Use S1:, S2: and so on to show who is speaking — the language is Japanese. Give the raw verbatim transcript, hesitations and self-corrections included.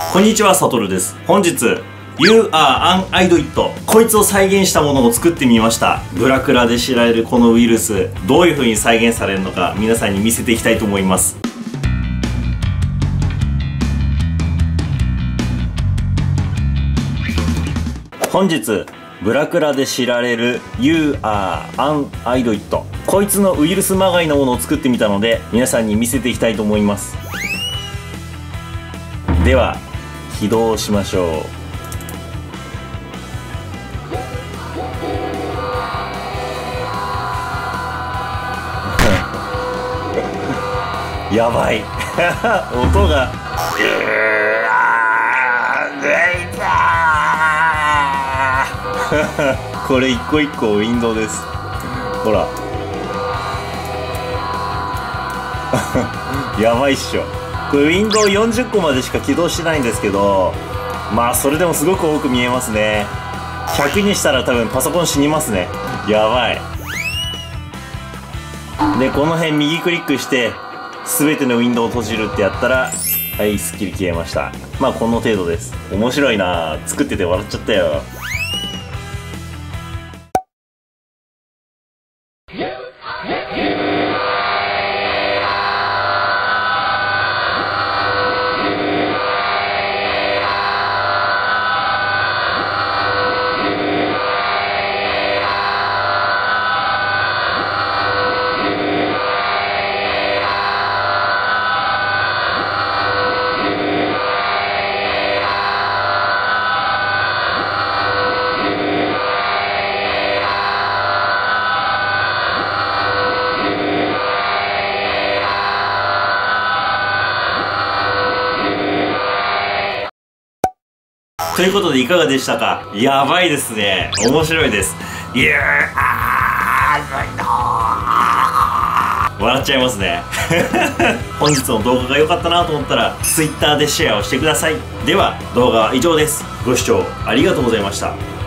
S1: こんにちは、サトルです。本日 You are unidit こいつを再現したものを作ってみました。ブラクラで知られるこのウイルス、どういう風に再現されるのか皆さんに見せていきたいと思います。本日ブラクラで知られる You are unidit こいつのウイルスまがいのものを作ってみたので皆さんに見せていきたいと思います。では起動しましょう。やばい音がこれ一個一個ウィンドウです。ほらやばいっしょ。これウィンドウよんじゅっこまでしか起動してないんですけど、まあそれでもすごく多く見えますね。ひゃくにしたら多分パソコン死にますね。やばい。でこの辺右クリックして全てのウィンドウを閉じるってやったら、はい、すっきり消えました。まあこの程度です。面白いなぁ。作ってて笑っちゃったよ。ということでいかがでしたか。やばいですね。面白いです。いやー笑っちゃいますね本日の動画が良かったなと思ったら Twitter でシェアをしてください。では動画は以上です。ご視聴ありがとうございました。